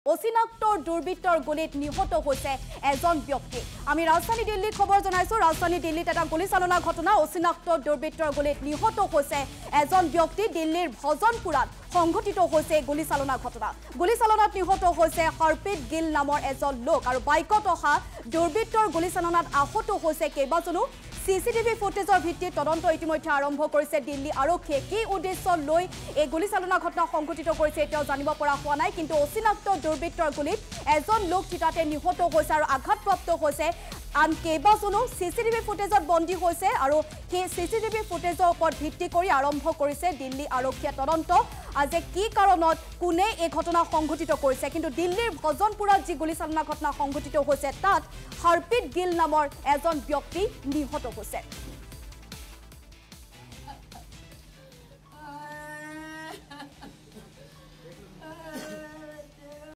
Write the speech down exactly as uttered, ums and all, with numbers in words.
অচিনাক্ত দুৰ্বৃত্তৰ গুলীত নিহত হৈছে এজন ব্যক্তি আমি ৰাজধানী দিল্লীত খবৰ জনাইছো ৰাজধানী দিল্লীত এটা গুলীচালনা ঘটনা অচিনাক্ত দুৰ্বৃত্তৰ গুলীত নিহত হৈছে এজন ব্যক্তি দিল্লীৰ ভজনপুৰত সংঘটিত হৈছে গুলীচালনা ঘটনা গুলীচালনাত নিহত হৈছে হৰপ্ৰীত গিল নামৰ এজন লোক আৰু বাইকত অহা দুৰ্বৃত্তৰ গুলীচালনাত আহত হৈছে কেইবাজনো সিসিটিভি ফুটেজৰ ভিত্তিত তদন্ত ইতিমধ্যে আৰম্ভ কৰিছে দিল্লী আৰক্ষীয়ে কি উদ্দেশ্য লৈ এই গুলীচালনা ঘটনা সংঘটিত কৰিছে এতিয়াও জানিব পৰা হোৱা নাই কিন্তু অচিনাক্ত দুৰ্বৃত্তৰ গুলীত এজন লোক থিতাতে নিহত হৈছে আৰু আঘাতপ্ৰাপ্ত হৈছে আন কেইবাজনো সিসিটিভি ফুটেজত বন্দী হৈছে আৰু সেই সিসিটিভি ফুটেজৰ ওপৰত ভিত্তি কৰি আৰম্ভ কৰিছে দিল্লী আৰক্ষীয়ে তদন্ত আজি কি কাৰণত কোনে এই ঘটনা সংঘটিত কৰিছে কিন্তু দিল্লীৰ ভজনপুৰত যি গুলীচালনা ঘটনা সংঘটিত হৈছে তাত হৰপ্ৰীত গিল নামৰ এজন ব্যক্তি নিহত হৈছে